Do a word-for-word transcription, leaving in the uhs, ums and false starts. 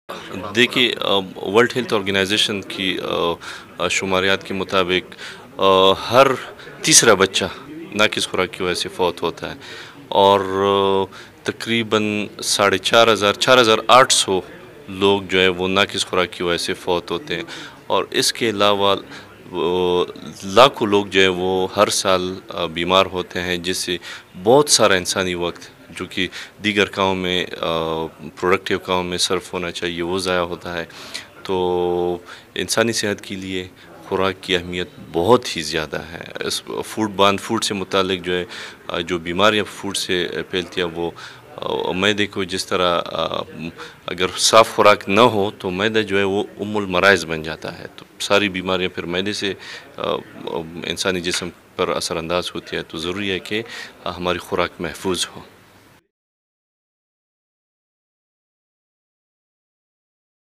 دیکھیے world health organization کی شماریات کے مطابق ہر تیسرا بچہ ناقص خوراک کی وجہ سے فوت ہوتا ہے، اور تقریباً ساڑھے چار ہزار چار ہزار آٹھ سو لوگ جو ہے وہ ناقص خوراک کی وجہ سے فوت ہوتے ہیں، اور اس کے علاوہ لاکھوں لوگ جو ہے وہ ہر سال بیمار ہوتے ہیں، جس سے بہت سارا انسانی وقت جو کہ دیگر کاموں میں پروڈکٹیو کاموں میں صرف ہونا چاہیے وہ ضائع ہوتا ہے۔ تو انسانی صحت کے لیے خوراک کی اہمیت بہت ہی زیادہ ہے۔ اس فوڈ بان فوڈ سے متعلق جو ہے جو بیماریاں فوڈ سے پھیلتی ہیں وہ معدے کو جس طرح اگر صاف خوراک نہ ہو تو معدہ جو ہے وہ ام المراض بن جاتا ہے، تو ساری بیماریاں پھر معدے سے انسانی جسم پر اثر انداز ہوتی ہے، تو ضروری ہے کہ ہماری خوراک محفوظ ہو۔